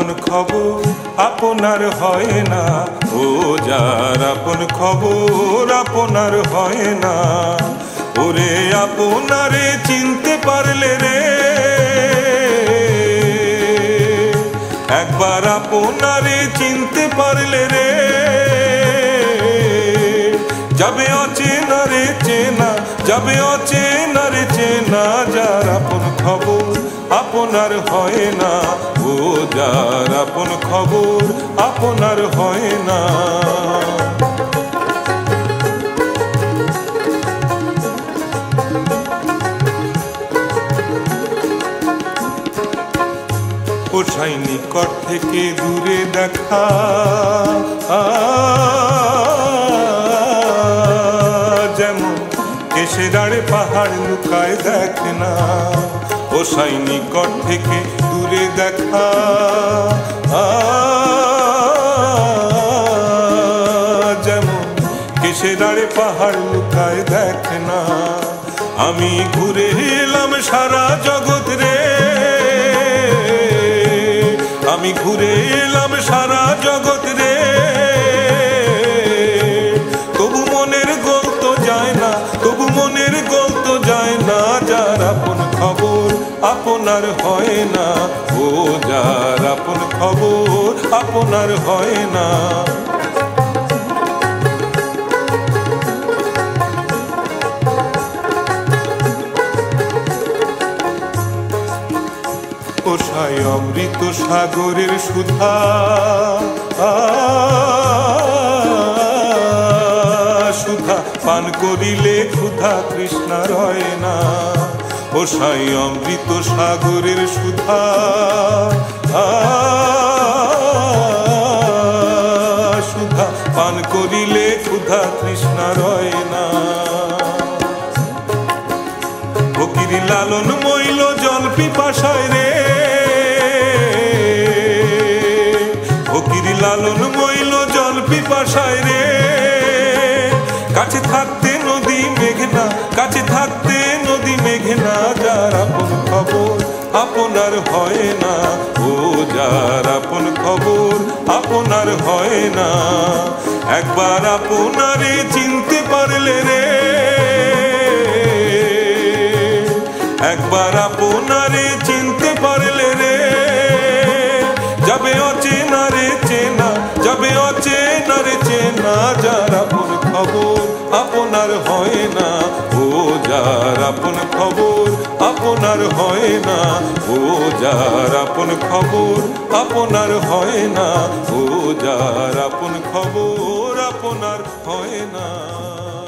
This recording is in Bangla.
আপন খবর আপনার হয় না, ও যার আপন খবর আপনার হয় না। ওরে আপনারে চিনতে পারলে রে, একবার আপনারে চিনতে পারলে রে, যাবে অচেনা রে চেনা, যাবে অচেনা রে চেনা। যার আপন খবর আপনার হয় না, ও যার আপন খবর আপনার হয় না। ওসাই নিকট থেকে দূরে দেখা, যেমন কেশের আড়ে পাহাড় লুকায় দেখে না। ওসাই নিকট থেকে দূরে দেখা, যেমন কেশের আড়ে পাহাড় লুকায় দেখে না। আমি ঘুরে এলাম সারা জগৎ রে, আমি ঘুরে এলাম সারা জগৎ রে, তবু মনের গোল তো যায় না, তবু মনের গোল তো যায় না। যার আপন খবর আপনার হয় না, ও যার আপন খবর আপনার হয় না। ওসাই অমৃত সাগরের সুধা, সুধা পান করিলে ক্ষুধা তৃষ্ণা রয় না। ওসাই অমৃত সাগরের সুধা, সুধা পান করিলে ক্ষুধা তৃষ্ণা রয় না। ফকির লালন মইল জল পিপাসায় রে, ফকির লালন মইল জল পিপাসায় রে, কাছে থাকতে নদী মেঘনা, কাছে থাকতে নদী মেঘনা। যার আপন খবর আপনার হয় না, ও যার আপন খবর আপনার হয় না। একবার আপনারে চিনতে পারলে রে, একবার আপনারে চিনতে পারলে রে, যাবে অচেনা রে চেনা, যাবে অচেনা রে চেনা। যার আপন খবর আপনার হয় না, ও যার আপন খবর আপনার হয় না, ও যার আপন খবর আপনার হয় না, ও যার আপন খবর আপনার হয় না।